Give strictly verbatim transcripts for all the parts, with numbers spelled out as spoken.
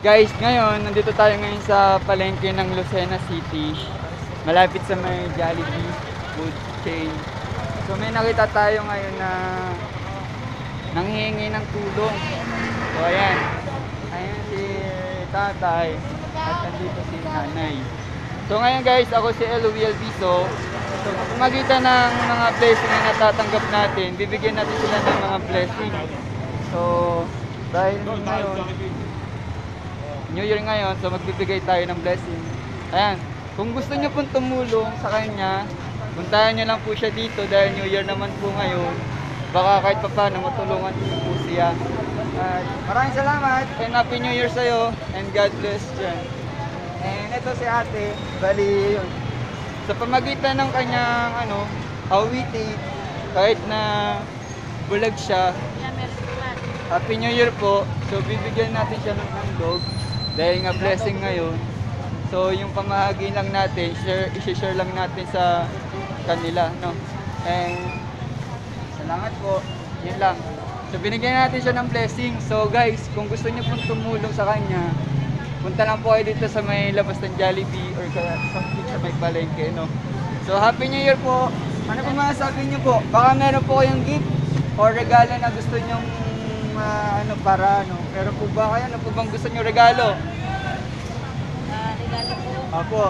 Guys, ngayon, nandito tayo ngayon sa palengke ng Lucena City. Malapit sa may Jollibee food chain. So may nakita tayo ngayon na nanghihingi ng tulong. So ayan. Ayan si tatay at nandito si nanay. So ngayon guys, ako si Eloy Alviso. So sa pamagitan ng mga blessing na natatanggap natin, bibigyan natin sila ng mga blessing. So dahil ngayon New Year ngayon, so magbibigay tayo ng blessing. Ayan, kung gusto niyo pong tumulong sa kanya, puntahan niyo lang po siya dito dahil New Year naman po ngayon. Baka kahit pa paano matulungan niyo po siya. At maraming salamat and Happy New Year sa'yo and God bless dyan. And ito si ate, bali yun. Sa pamagitan ng kanyang ano, awiti, kahit na bulag siya, Happy New Year po. So bibigyan natin siya ng handog. Dahil nga blessing ngayon, so yung pamahagi lang natin, share, i-share lang natin sa kanila, no? And salamat po, yun lang. So binigyan natin siya ng blessing. So guys, kung gusto niyo pong tumulong sa kanya, punta lang po kayo dito sa may labas ng Jollibee or kaya something sa may palengke, no? So Happy New Year po. Ano po masasabi niyo po? Baka meron po kayong gift or regalo na gusto niyong uh, ano para ano. Meron po ba kayo? Ano po bang gusto niyo regalo? Ah, regalo po. Opo.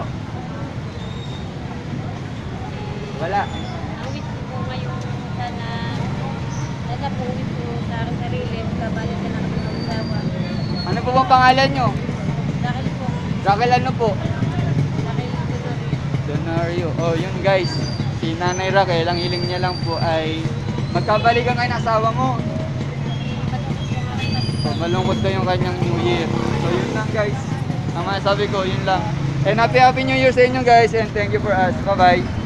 Wala. Ang wish ko po ngayon, sana, sana po wish ko sa aking sarili, magkabalik ka na kami ng asawa. Ano po bang pangalan nyo? Dahil po, Raquel ano po? dahil po doon, Donario. Oh, yun guys. Si Nanay Raquel, ang hiling niya lang po ay magkabalikan kayo ng asawa mo. matapos po nga rin Oh, malungkot na yung kanyang New Year. So yun lang guys. Ang masasabi ko, yun lang. And happy happy New Year sa inyo guys and thank you for us. Bye bye.